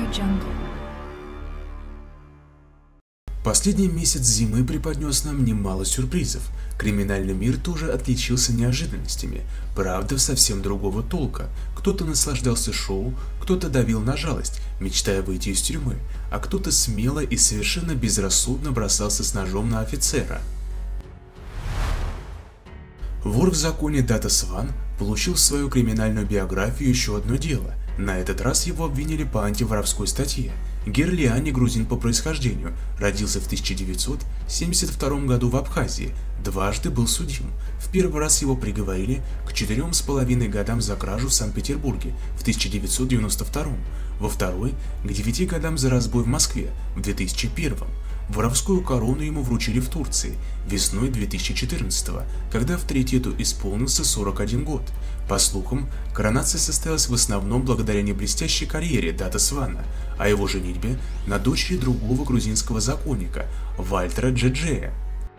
Jungle. Последний месяц зимы преподнес нам немало сюрпризов. Криминальный мир тоже отличился неожиданностями, правда совсем другого толка. Кто-то наслаждался шоу, кто-то давил на жалость, мечтая выйти из тюрьмы, а кто-то смело и совершенно безрассудно бросался с ножом на офицера. Вор в законе Дата Сван получил в свою криминальную биографию еще одно дело. На этот раз его обвинили по антиворовской статье. Герлиани, грузин по происхождению, родился в 1972 году в Абхазии, дважды был судим. В первый раз его приговорили к 4,5 годам за кражу в Санкт-Петербурге в 1992, во второй – к 9 годам за разбой в Москве в 2001. Воровскую корону ему вручили в Турции весной 2014, когда авторитету исполнился 41 год. По слухам, коронация состоялась в основном благодаря неблестящей карьере Дата Свана, а его женитьбе на дочери другого грузинского законника Вальтера Джеджея.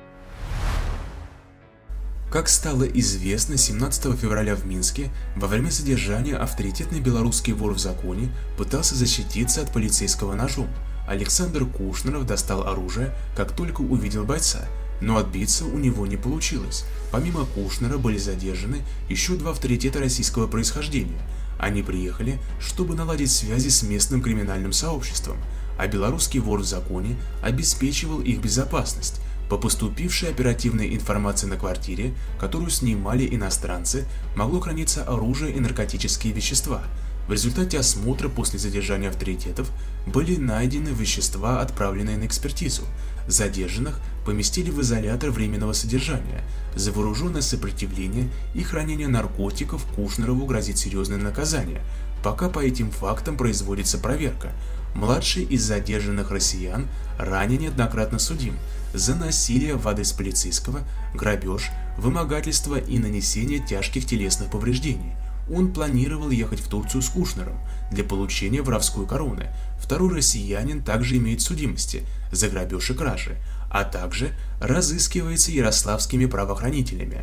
Как стало известно, 17 февраля в Минске во время задержания авторитетный белорусский вор в законе пытался защититься от полицейского ножом. Александр Кушнеров достал оружие, как только увидел бойца, но отбиться у него не получилось. Помимо Кушнера были задержаны еще два авторитета российского происхождения. Они приехали, чтобы наладить связи с местным криминальным сообществом, а белорусский вор в законе обеспечивал их безопасность. По поступившей оперативной информации на квартире, которую снимали иностранцы, могло храниться оружие и наркотические вещества. В результате осмотра после задержания авторитетов были найдены вещества, отправленные на экспертизу. Задержанных поместили в изолятор временного содержания. За вооруженное сопротивление и хранение наркотиков Кушнерову грозит серьезное наказание. Пока по этим фактам производится проверка. Младший из задержанных россиян ранее неоднократно судим за насилие в адрес полицейского, грабеж, вымогательство и нанесение тяжких телесных повреждений. Он планировал ехать в Турцию с Кушнером для получения воровской короны. Второй россиянин также имеет судимости за грабеж и кражи, а также разыскивается ярославскими правоохранителями.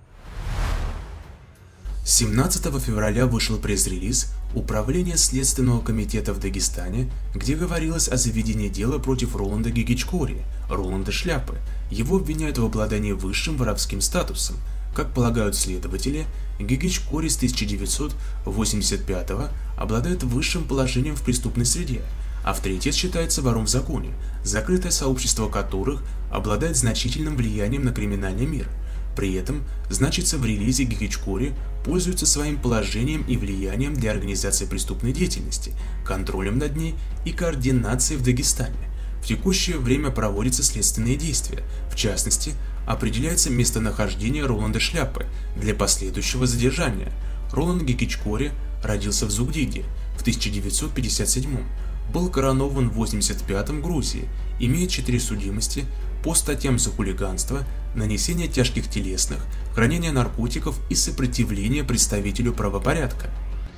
17 февраля вышел пресс-релиз Управления Следственного комитета в Дагестане, где говорилось о заведении дела против Роланда Гигичкори, Роланда Шляпы. Его обвиняют в обладании высшим воровским статусом. Как полагают следователи, Гигичкори с 1985 обладает высшим положением в преступной среде. Авторитет считается вором в законе, закрытое сообщество которых обладает значительным влиянием на криминальный мир. При этом, значится в релизе, Гигичкори пользуется своим положением и влиянием для организации преступной деятельности, контролем над ней и координацией в Дагестане. В текущее время проводятся следственные действия, в частности, определяется местонахождение Роланда Шляпы для последующего задержания. Роланд Гигичкори родился в Зугдиде в 1957, был коронован в 1985 в Грузии, имеет 4 судимости по статьям за хулиганство, нанесение тяжких телесных, хранение наркотиков и сопротивление представителю правопорядка.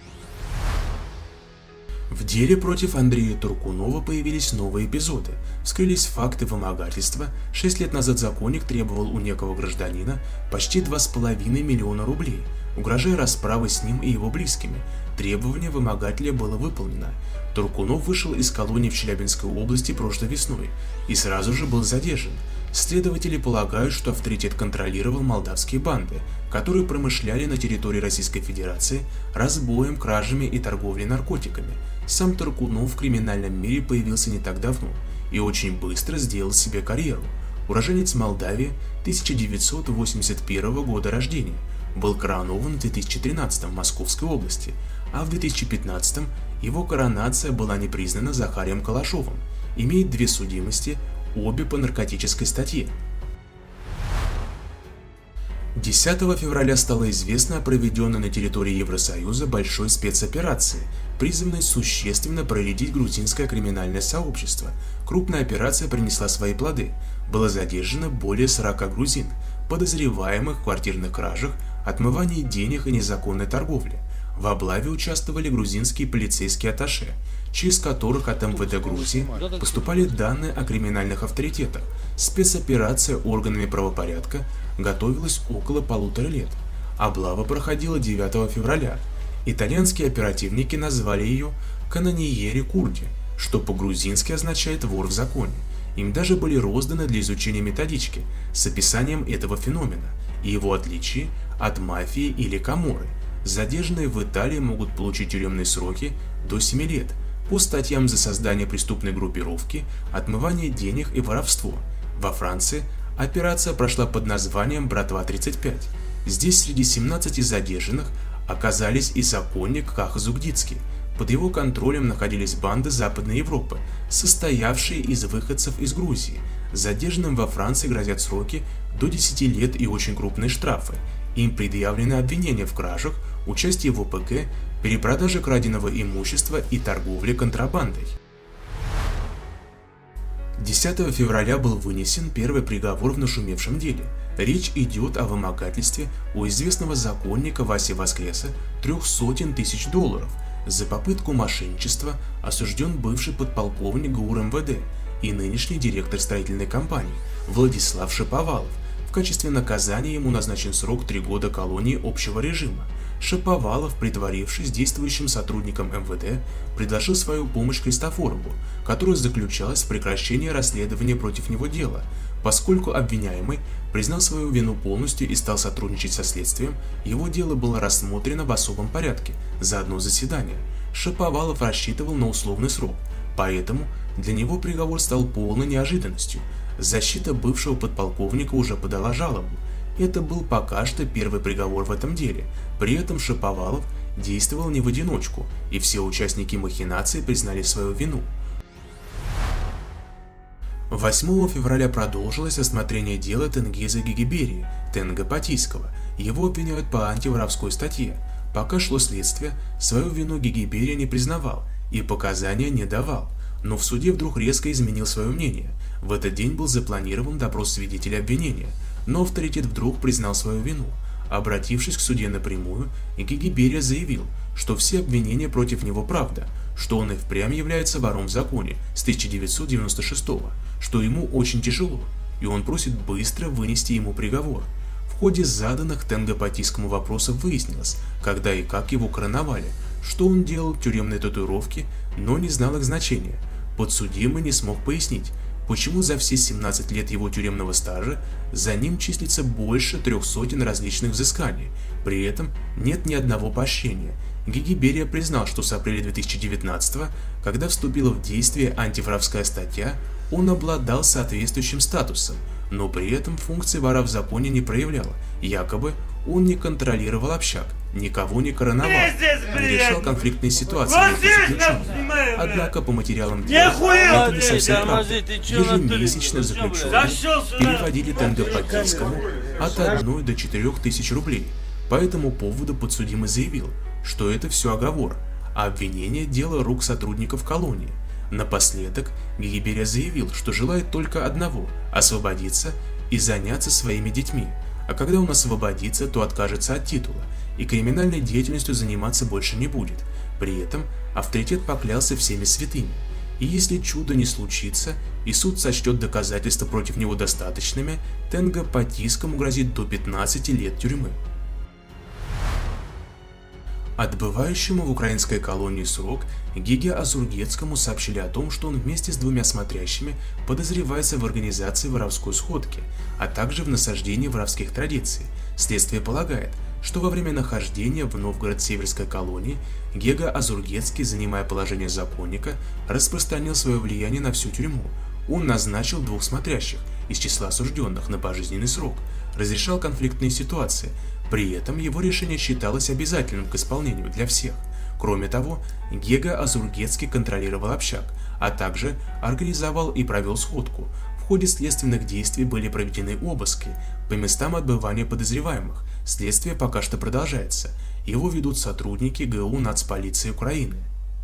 В деле против Андрея Туркунова появились новые эпизоды. Вскрылись факты вымогательства. 6 лет назад законник требовал у некого гражданина почти 2,5 миллиона рублей, угрожая расправой с ним и его близкими. Требование вымогателя было выполнено. Туркунов вышел из колонии в Челябинской области прошлой весной и сразу же был задержан. Следователи полагают, что авторитет контролировал молдавские банды, которые промышляли на территории Российской Федерации разбоем, кражами и торговлей наркотиками. Сам Туркунов в криминальном мире появился не так давно и очень быстро сделал себе карьеру. Уроженец Молдавии 1981 года рождения, был коронован в 2013 в Московской области, а в 2015 его коронация была не признана Захарием Калашовым, имеет 2 судимости, обе по наркотической статье. 10 февраля стало известно о проведенной на территории Евросоюза большой спецоперации, призванной существенно проредить грузинское криминальное сообщество. Крупная операция принесла свои плоды. Было задержано более 40 грузин, подозреваемых в квартирных кражах, отмывании денег и незаконной торговле. В облаве участвовали грузинские полицейские атташе, через которых от МВД Грузии поступали данные о криминальных авторитетах. Спецоперация органами правопорядка готовилась около 1,5 лет. Облава проходила 9 февраля. Итальянские оперативники назвали ее Кананиери Курди, что по-грузински означает «вор в законе». Им даже были розданы для изучения методички с описанием этого феномена и его отличий от мафии или каморры. Задержанные в Италии могут получить тюремные сроки до 7 лет по статьям за создание преступной группировки, отмывание денег и воровство. Во Франции операция прошла под названием «Братва-35». Здесь среди 17 задержанных оказались и законник Каха Зугдицкий. Под его контролем находились банды Западной Европы, состоявшие из выходцев из Грузии. Задержанным во Франции грозят сроки до 10 лет и очень крупные штрафы. Им предъявлены обвинения в кражах, участии в ОПГ, перепродаже краденого имущества и торговле контрабандой. 10 февраля был вынесен первый приговор в нашумевшем деле. Речь идет о вымогательстве у известного законника Васи Воскреса $300 000. За попытку мошенничества осужден бывший подполковник ГУР МВД и нынешний директор строительной компании Владислав Шаповалов. В качестве наказания ему назначен срок 3 года колонии общего режима. Шаповалов, притворившись действующим сотрудником МВД, предложил свою помощь Христофорову, которая заключалась в прекращении расследования против него дела. Поскольку обвиняемый признал свою вину полностью и стал сотрудничать со следствием, его дело было рассмотрено в особом порядке за одно заседание. Шаповалов рассчитывал на условный срок, поэтому для него приговор стал полной неожиданностью. Защита бывшего подполковника уже подала жалобу. Это был пока что первый приговор в этом деле. При этом Шаповалов действовал не в одиночку, и все участники махинации признали свою вину. 8 февраля продолжилось рассмотрение дела Тенгиза Гегиберии, Тенга Патийского. Его обвиняют по антиворовской статье. Пока шло следствие, свою вину Гегиберия не признавал и показания не давал, но в суде вдруг резко изменил свое мнение. В этот день был запланирован допрос свидетелей обвинения, но авторитет вдруг признал свою вину. Обратившись к суде напрямую, Гегиберия заявил, что все обвинения против него правда, что он и впрямь является вором в законе с 1996 года, что ему очень тяжело, и он просит быстро вынести ему приговор. В ходе заданных Тенга Патийскому вопросов выяснилось, когда и как его короновали, что он делал тюремные татуировки, но не знал их значения. Подсудимый не смог пояснить, почему за все 17 лет его тюремного стажа за ним числится больше 300 различных взысканий, при этом нет ни одного поощрения. Гегиберия признал, что с апреля 2019 года, когда вступила в действие антиворовская статья, он обладал соответствующим статусом, но при этом функции вора в законе не проявлял, якобы он не контролировал общак, никого не короновал, не решал конфликтные ситуации между заключенными. Однако по материалам дела это не совсем правда. Ежемесячно заключенные переводили Тенга Патийскому от 1 до 4 тысяч рублей. По этому поводу подсудимый заявил, что это все оговор, а обвинение – дело рук сотрудников колонии. Напоследок Гегиберия заявил, что желает только одного – освободиться и заняться своими детьми, а когда он освободится, то откажется от титула и криминальной деятельностью заниматься больше не будет. При этом авторитет поклялся всеми святыми, и если чудо не случится и суд сочтет доказательства против него достаточными, Тенга Патийскому грозит до 15 лет тюрьмы. Отбывающему в украинской колонии срок Геге Азургецкому сообщили о том, что он вместе с 2 смотрящими подозревается в организации воровской сходки, а также в насаждении воровских традиций. Следствие полагает, что во время нахождения в Новгород-Северской колонии Гега Азургецкий, занимая положение законника, распространил свое влияние на всю тюрьму. Он назначил 2 смотрящих из числа осужденных на пожизненный срок, разрешал конфликтные ситуации. При этом его решение считалось обязательным к исполнению для всех. Кроме того, Гега Азургецкий контролировал общак, а также организовал и провел сходку. В ходе следственных действий были проведены обыски по местам отбывания подозреваемых. Следствие пока что продолжается. Его ведут сотрудники ГУ Нацполиции Украины.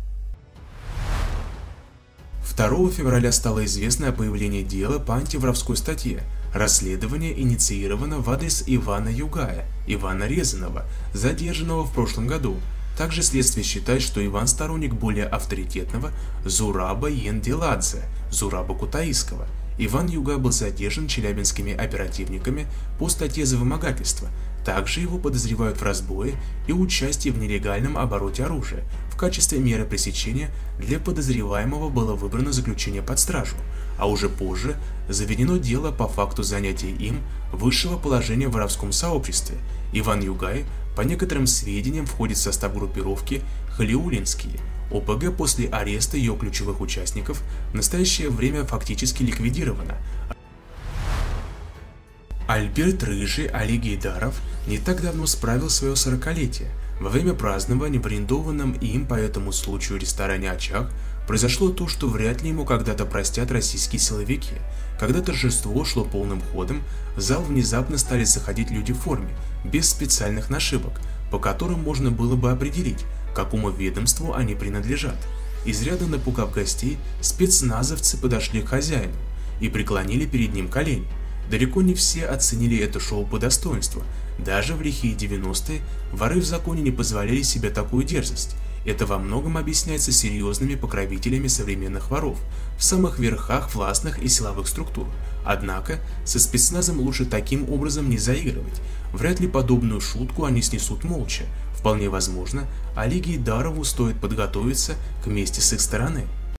2 февраля стало известно о появлении дела по антиворовской статье. Расследование инициировано в адрес Ивана Югая, Ивана Резанова, задержанного в прошлом году. Также следствие считает, что Иван сторонник более авторитетного Зураба Енделадзе, Зураба Кутаисского. Иван Юга был задержан челябинскими оперативниками по статье за вымогательство. Также его подозревают в разбое и участии в нелегальном обороте оружия. В качестве меры пресечения для подозреваемого было выбрано заключение под стражу, а уже позже заведено дело по факту занятия им высшего положения в воровском сообществе. Иван Югай, по некоторым сведениям, входит в состав группировки «Халиуллинские». ОПГ после ареста ее ключевых участников в настоящее время фактически ликвидирована. Альберт Рыжий Али Гейдаров не так давно справил свое 40-летие. Во время празднования в арендованном им по этому случаю ресторане «Очаг» произошло то, что вряд ли ему когда-то простят российские силовики. Когда торжество шло полным ходом, в зал внезапно стали заходить люди в форме, без специальных нашивок, по которым можно было бы определить, к какому ведомству они принадлежат. Изрядно напугав гостей, спецназовцы подошли к хозяину и преклонили перед ним колени. Далеко не все оценили это шоу по достоинству. Даже в лихие 90-е воры в законе не позволяли себе такую дерзость. Это во многом объясняется серьезными покровителями современных воров в самых верхах властных и силовых структур. Однако со спецназом лучше таким образом не заигрывать. Вряд ли подобную шутку они снесут молча. Вполне возможно, Али Гейдарову стоит подготовиться к мести с их стороны.